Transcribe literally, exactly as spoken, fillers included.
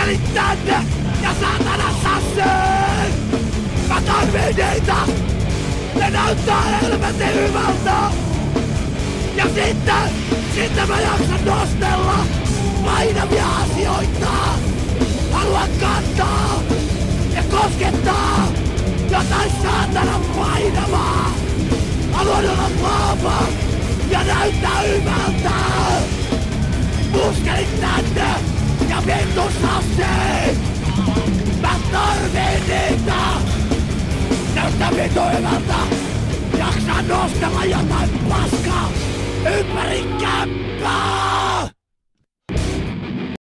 Puskelit tänne ja saatana sasseen! Mä tarviin niitä! Ne näyttää helvetin hyvältä! Ja sitten, sitten mä jaksan nostella painavia asioita! Haluan kantaa ja koskettaa jotain saatana painavaa! Haluan olla vahva ja näyttää hyvältä! Puskelit tänne ja vittu sasseen! Mä tarviin niitä! Näyttää vittu hyvältä! Jaksaa nostella jotain paskaa ympäri kämppää!